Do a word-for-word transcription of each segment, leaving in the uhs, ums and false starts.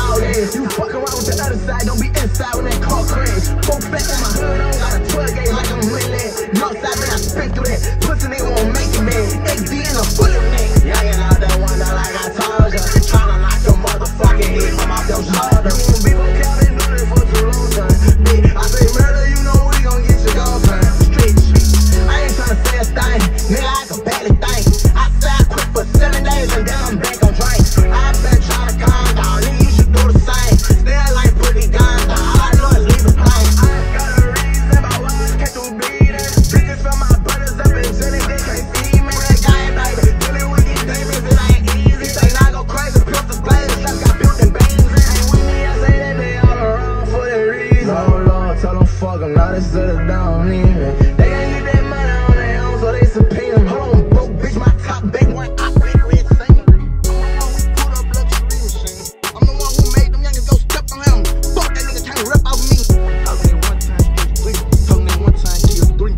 all days. You fuck around with the other side, don't be inside when that car crash. Four back on my hood, I don't got a twelve gauge like I'm Millie. Northside, man, I spin through that. Pussy nigga won't make it, man. X D in a bullet, man. Y'all ain't out there wonder like I told ya. Tryna knock your motherfucking head from off your shoulder. Big old cow been doing it for too long time. I say murder, you know we gon' get your girlfriend. Street, I ain't tryna say a thing, nigga, I can barely think. I say I quit for seven days and then I'm back on drink. I been tryna calm down, nigga, you should do the same. Still like pretty guns down, all I know is leave it plain. I ain't got a reason about why I can't do beating. Bitches from my brothers up in Jenny, they can't see me. That guy ain't like dealing with these demons, it ain't easy. They not go crazy, pistols blazing, shots got built in veins. Ain't with me, I say that they all around for that reason. Oh Lord, tell them fuck them, now they settle down even. They can't get that money on their own, so they subpoena. Hold on, broke bitch, my top back one, I been red singer. I'm the one who put up luxury machine. I'm the one who made them youngins go step on him. Fuck that nigga can't rip off me. Talk that one time, kill three. Talk that one time, kill three.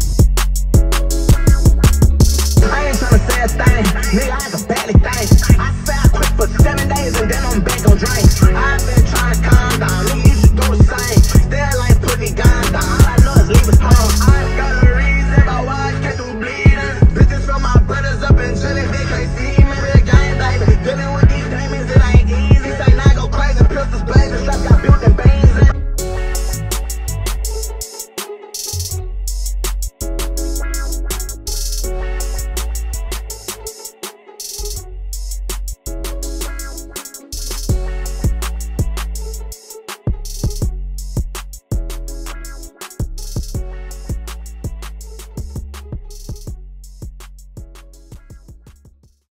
I ain't tryna say a thing, nigga, I can barely think. I say I quit for seven days and then I'm back on